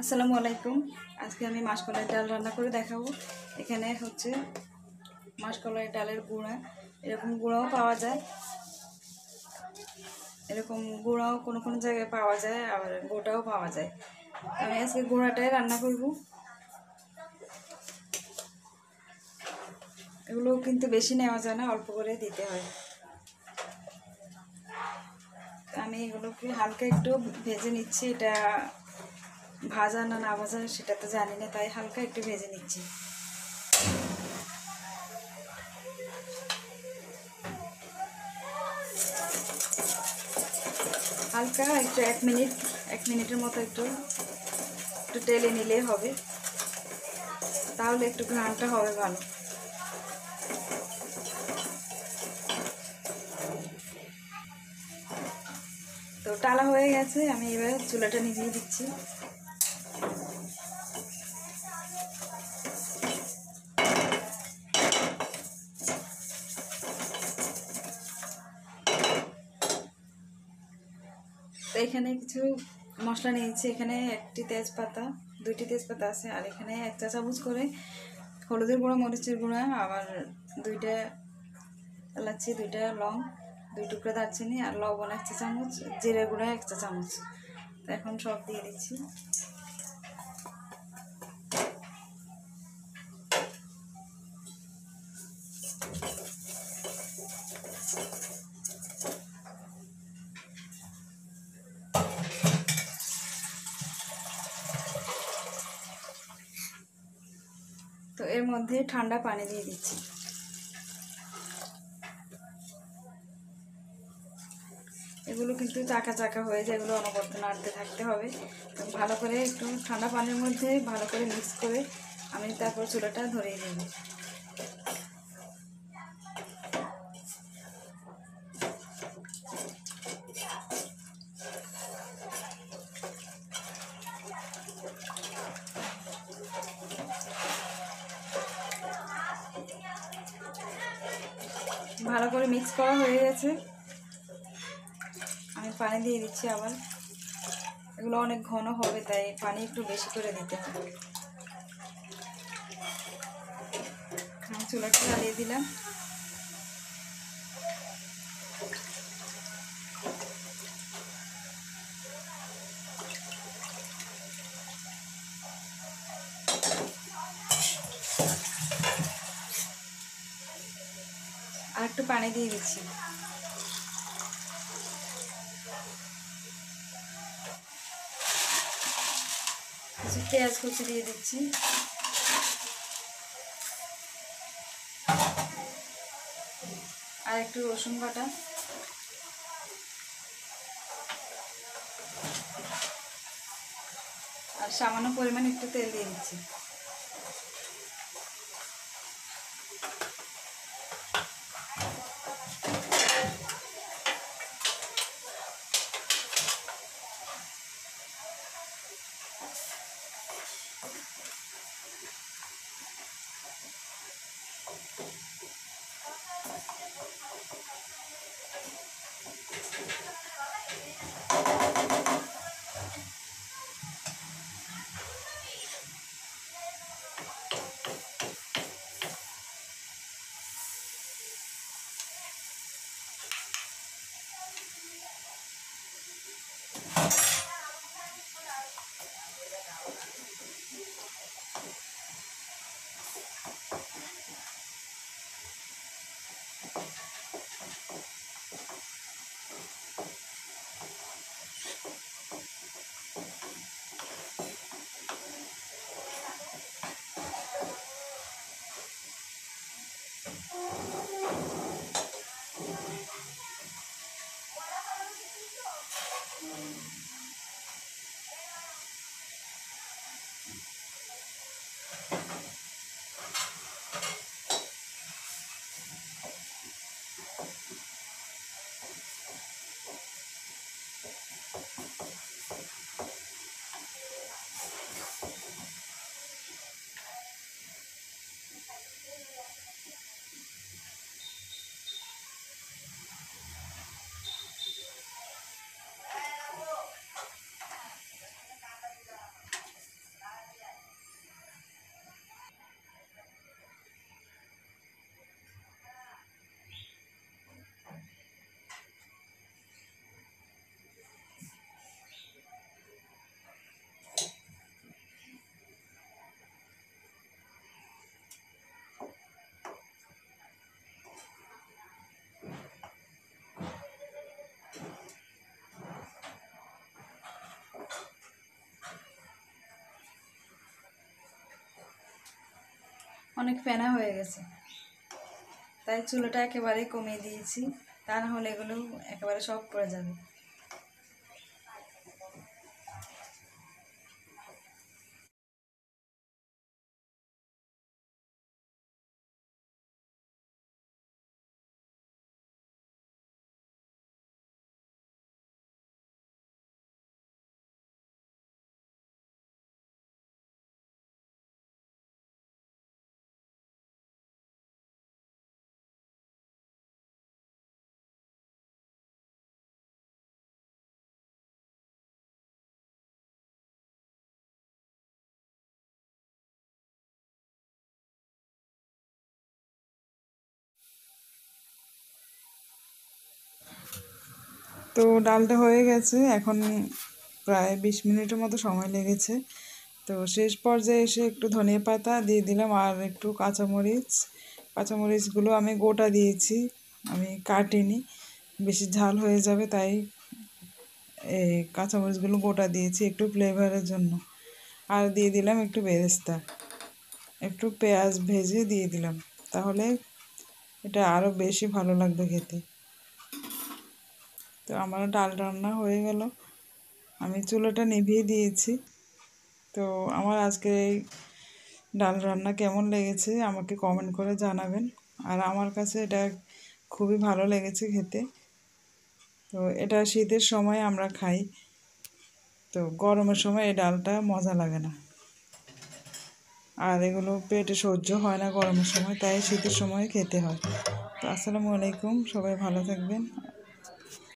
আসসালামু আলাইকুম। আজকে আমি মাসকলাই ডাল রান্না করে দেখাবো। এখানে হচ্ছে মাসকলাই ডালের গুঁড়া, এরকম গুঁড়াও পাওয়া যায়, এরকম গুঁড়াও কোনো কোনো জায়গায় পাওয়া যায়, আবার গোটাও পাওয়া যায়। আমি আজকে গুঁড়াটাই রান্না করব। এগুলো কিন্তু বেশি নেওয়া যায় না, অল্প করে দিতে হয়। আমি এগুলোকে হালকা একটু ভেজে নিচ্ছি। এটা ভাজা না না ভাজা সেটা তো জানি না, তাই হালকা একটু ভেজে নিচ্ছি। হালকা একটু এক মিনিটের মতো একটু টেলে নিলেই হবে, তাহলে একটু ঘ্রাণটা হবে ভালো। তো টালা হয়ে গেছে, আমি এবার চুলাটা নিভিয়ে দিচ্ছি। তো এখানে কিছু মশলা নিয়েছি। এখানে একটি তেজপাতা, দুইটি তেজপাতা আছে, আর এখানে 1 চা চামচ করে হলুদের গুঁড়া, মরিচের গুঁড়া, আবার 2টা এলাচি, 2টা লং, 2 টুকরা দারচিনি, আর লবণ 1 চা চামচ, জিরে গুঁড়া 1 চা চামচ। তো এখন সব দিয়ে দিচ্ছি। তো এর মধ্যে ঠান্ডা পানি দিয়ে দিচ্ছি। এগুলো কিন্তু চাকা চাকা হয়ে যায়, এগুলো অনবরত নাড়তে থাকতে হবে। তো ভালো করে একটু ঠান্ডা পানির মধ্যে ভালো করে মিক্স করে আমি তারপর চুলাটা ধরিয়ে দেব। ভালো করে মিক্স করা হয়ে গেছে, আমি পানি দিয়ে দিচ্ছি আবার। এগুলো অনেক ঘন হবে, তাই পানি একটু বেশি করে দিতে হবে। আমি চুলাটা জ্বালিয়ে দিলাম। আর একটু পানি দিয়ে দিচ্ছি। কিছু পেঁয়াজ কুচি দিয়ে দিচ্ছি, আর একটু রসুন বাটা, আর সামান্য পরিমাণ একটু তেল দিয়ে দিচ্ছি। অনেক ফেনা হয়ে গেছে, তাই চুলাটা একেবারে কমিয়ে দিয়েছি, তা না হলে এগুলো একেবারে সব পড়ে যাবে। তো ডালটা হয়ে গেছে, এখন প্রায় 20 মিনিটের মতো সময় লেগেছে। তো শেষ পর্যায়ে এসে একটু ধনিয়া পাতা দিয়ে দিলাম আর একটু কাঁচামরিচ। কাঁচামরিচগুলো আমি গোটা দিয়েছি, আমি কাটিনি, বেশি ঝাল হয়ে যাবে তাই এই কাঁচামরিচগুলো গোটা দিয়েছি একটু ফ্লেভারের জন্য। আর দিয়ে দিলাম একটু বেরেস্তা, একটু পেঁয়াজ ভেজে দিয়ে দিলাম, তাহলে এটা আরও বেশি ভালো লাগবে খেতে। তো আমার ডাল রান্না হয়ে গেল, আমি চুলাটা নিভিয়ে দিয়েছি। তো আমার আজকে এই ডাল রান্না কেমন লেগেছে আমাকে কমেন্ট করে জানাবেন। আর আমার কাছে এটা খুবই ভালো লেগেছে খেতে। তো এটা শীতের সময় আমরা খাই, তো গরমের সময় এই ডালটা মজা লাগে না, আর এগুলো পেটে সহ্য হয় না গরমের সময়, তাই শীতের সময় খেতে হয়। তো আসসালামু আলাইকুম, সবাই ভালো থাকবেন।